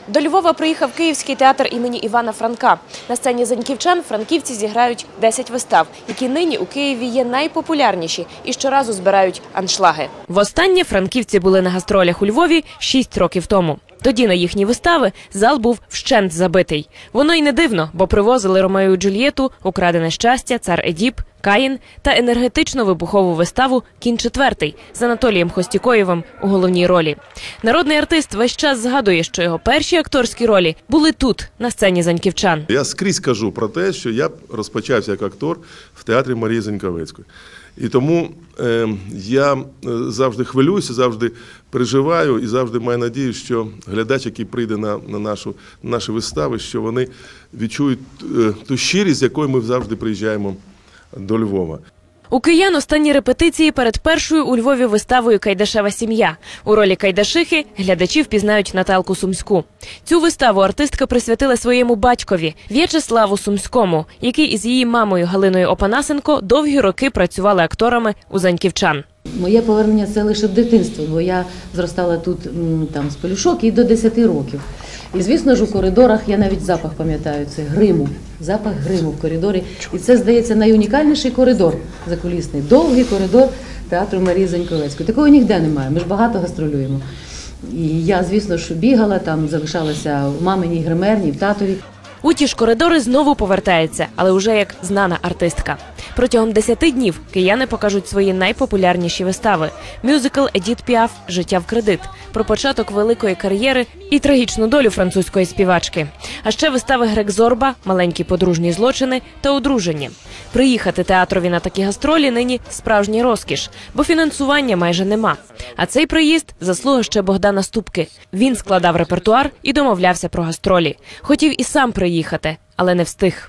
До Львова приїхав Київський театр імені Івана Франка. На сцені «Заньківчан» франківці зіграють 10 вистав, які нині у Києві є найпопулярніші і щоразу збирають аншлаги. Востаннє франківці були на гастролях у Львові 6 років тому. Тоді на їхні вистави зал був вщент забитий. Воно й не дивно, бо привозили «Ромео і Джульєту», «Украдене щастя», «Цар Едіп», «Каїн» та енергетично-вибухову виставу «Кін четвертий» з Анатолієм Хостікоєвим у головній ролі. Народний артист весь час згадує, що його перші акторські ролі були тут, на сцені «Заньківчан». Я скрізь кажу про те, що я розпочався як актор в театрі Марії Заньковецької. І тому я завжди хвилююся, завжди переживаю і завжди маю надію, що глядач, який прийде на наші вистави, що вони відчують ту щирість, з якою ми завжди приїжджаємо до Львова. У киян останні репетиції перед першою у Львові виставою «Кайдашева сім'я». У ролі Кайдашихи глядачі впізнають Наталку Сумську. Цю виставу артистка присвятила своєму батькові В'ячеславу Сумському, який із її мамою Галиною Опанасенко довгі роки працювали акторами у «Заньківчан». Моє повернення – це лише дитинство, бо я зростала тут з пелюшок і до 10 років. І, звісно ж, у коридорах я навіть запах пам'ятаю, це гриму, запах гриму в коридорі. І це, здається, найунікальніший коридор закулісний, довгий коридор театру Марії Заньковецької. Такого ніде немає, ми ж багато гастролюємо. І я, звісно ж, бігала, там залишалася в маминій гримерні, в татові. У ті ж коридори знову повертається, але вже як знана артистка. Протягом 10 днів кияни покажуть свої найпопулярніші вистави. Мюзикл «Едіт Піаф. Життя в кредит» про початок великої кар'єри і трагічну долю французької співачки. А ще вистави «Грек Зорба», «Маленькі подружні злочини» та «Одружені». Приїхати театрові на такі гастролі нині справжній розкіш, бо фінансування майже нема. А цей приїзд – заслуга ще Богдана Ступки. Він складав репертуар і домовлявся про гастролі. Хотів і сам приїхати, але не встиг.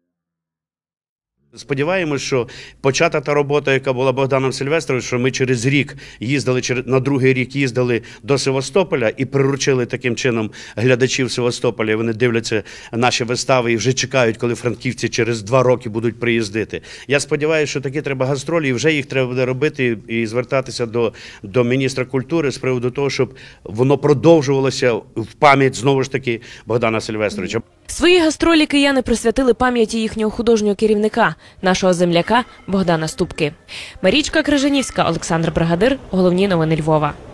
Сподіваємось, що почата та робота, яка була Богданом Сильвестровичем, що ми через рік їздили, на другий рік їздили до Севастополя і приручили таким чином глядачів Севастополя. Вони дивляться наші вистави і вже чекають, коли франківці через 2 роки будуть приїздити. Я сподіваюся, що такі треба гастролі, і вже їх треба буде робити і звертатися до міністра культури з приводу того, щоб воно продовжувалося в пам'ять, знову ж таки, Богдана Сильвестровича. Свої гастролі кияни присвятили пам'яті їхнього художнього керівника, нашого земляка Богдана Ступки. Марічка Крижанівська, Олександр Бригадир. Головні новини Львова.